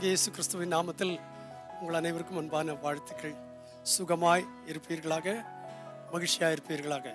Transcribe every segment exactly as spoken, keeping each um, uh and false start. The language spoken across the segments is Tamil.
ஆண்டவராகிய இயேசு கிறிஸ்துவின் நாமத்தில் உங்கள் அனைவருக்கும் அன்பான வாழ்த்துக்கள். சுகமாய் இருப்பீர்களாக, மகிழ்ச்சியாக இருப்பீர்களாக.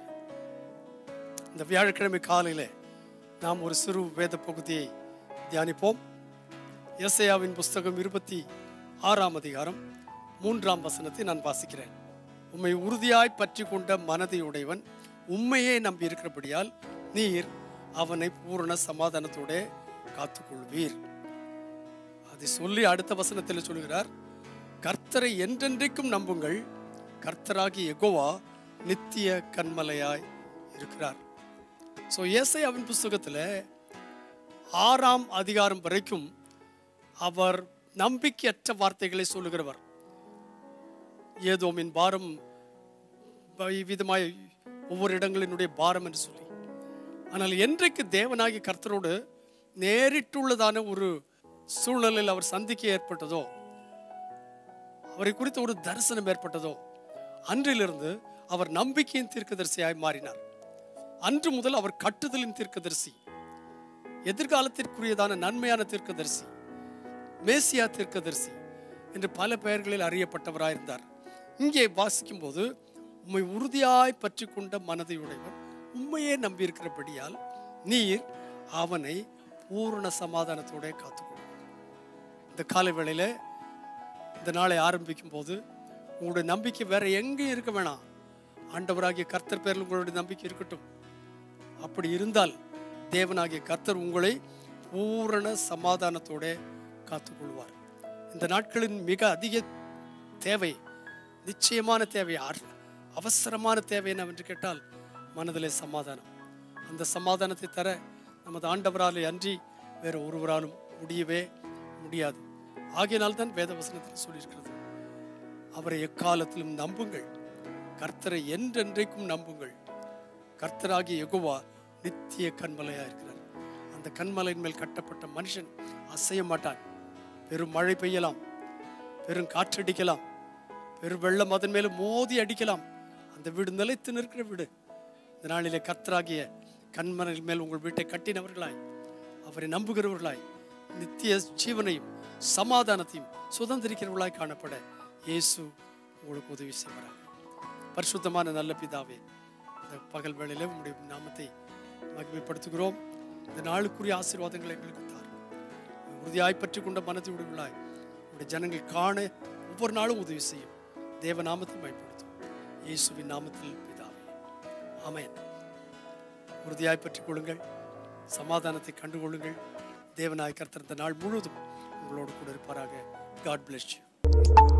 இந்த வியாழக்கிழமை காலையில் நாம் ஒரு சிறு வேத பகுதியை தியானிப்போம். எசேயாவின் புஸ்தகம் இருபத்தி ஆறாம் அதிகாரம் மூன்றாம் வசனத்தை நான் வாசிக்கிறேன். உம்மை உறுதியாய் பற்றி கொண்ட மனதையுடையவன் உண்மையே நம்பி இருக்கிறபடியால் நீர் அவனை பூரண சமாதானத்தோட காத்துக்கொள்வீர். அதை சொல்லி அடுத்த வசனத்தில் சொல்கிறார், கர்த்தரை என்றென்றைக்கும் நம்புங்கள், கர்த்தராகி யெகோவா நித்திய கன்மலையாய் இருக்கிறார். ஸோ ஏசாயாவின் புஸ்தகத்தில் ஆறாம் அதிகாரம் வரைக்கும் அவர் நம்பிக்கையற்ற வார்த்தைகளை சொல்லுகிறவர். ஏதோமின் பாரம் விதமாய் ஒவ்வொரு இடங்களினுடைய பாரம் என்று சொல்லி, ஆனால் என்றைக்கு தேவனாகி கர்த்தரோடு நேரிட்டுள்ளதான ஒரு சூழ்நிலையில் அவர் சந்திக்க ஏற்பட்டதோ, அவரை குறித்த ஒரு தரிசனம் ஏற்பட்டதோ, அன்றிலிருந்து அவர் நம்பிக்கையின் தீர்க்கதரிசியாய் மாறினார். அன்று முதல் அவர் கட்டுதலின் தீர்க்கதரிசி, எதிர்காலத்திற்குரியதான நன்மையான தீர்க்கதரிசி, மேசியா தீர்க்கதரிசி என்று பல பெயர்களில் அறியப்பட்டவராயிருந்தார். இங்கே வாசிக்கும் போது உம்மை உறுதியாய் பற்றி கொண்ட மனதையுடையவன் உண்மையே நம்பியிருக்கிறபடியால் நீர் அவனை பூரண சமாதானத்தோட காத்துக்கொள்ளும். இந்த காலை வேளையில இந்த நாளை ஆரம்பிக்கும் போது உங்களுடைய நம்பிக்கை வேற எங்கேயும் இருக்க வேணாம், ஆண்டவராகிய கர்த்தர் பேரில் உங்களுடைய நம்பிக்கை இருக்கட்டும். அப்படி இருந்தால் தேவனாகிய கர்த்தர் உங்களை பூரண சமாதானத்தோட காத்துக்கொள்வார். இந்த நாட்களின் மிக அதிக தேவை, நிச்சயமான தேவை, அவசரமான தேவை என்னவென்று கேட்டால் மனதிலே சமாதானம். அந்த சமாதானத்தை தர நமது ஆண்டவராலே அன்றி வேற ஒருவராலும் முடியவே முடியாது. ஆகையினால் தான் வேத வசனத்தில் சொல்லியிருக்கிறது, அவரை எக்காலத்திலும் நம்புங்கள், கர்த்தரை என்றென்றைக்கும் நம்புங்கள், கர்த்தராகிய யெகோவா நித்திய கன்மலையா இருக்கிறார். அந்த கன்மலையின் மேல் கட்டப்பட்ட மனுஷன் அசைய மாட்டான். பெரும் மழை பெய்யலாம், பெரும் காற்றடிக்கலாம், பெரும் வெள்ளம் அதன் மேல மோதி அடிக்கலாம், அந்த வீடு நிலைத்து நிற்கிற வீடு. இந்த நாளிலே கர்த்தராகிய கன்மலையின் மேல் உங்கள் வீட்டை கட்டினவர்களாய், அவரை நம்புகிறவர்களாய், நித்திய ஜீவனையும் சமாதானத்தையும் சுதந்திரிக்கிறவர்களாய் காணப்பட இயேசு உங்களுக்கு உதவி செய்வாராக. பரிசுத்தமான நல்ல பிதாவே, இந்த பகல் வேளையிலே உங்களுடைய நாமத்தை மகிமைப்படுத்துகிறோம். இந்த நாளுக்குரிய ஆசீர்வாதங்களை எங்களுக்கு தாரும். உறுதியாய் பற்றி கொண்ட மனதை உடையவர்களாய் உங்களுடைய ஜனங்கள் காண ஒவ்வொரு நாளும் உதவி செய்யும். தேவ நாமத்தை பயன்படுத்தும் இயேசுவின் நாமத்தில் பிதாவே, ஆமென். உறுதியாய் பற்றிக் கொள்ளுங்கள், சமாதானத்தை கண்டுகொள்ளுங்கள். தேவனாய் கர்த்தர் இந்த நாள் முழுவதும் உங்களோடு கூட இருப்பாராக. God bless you.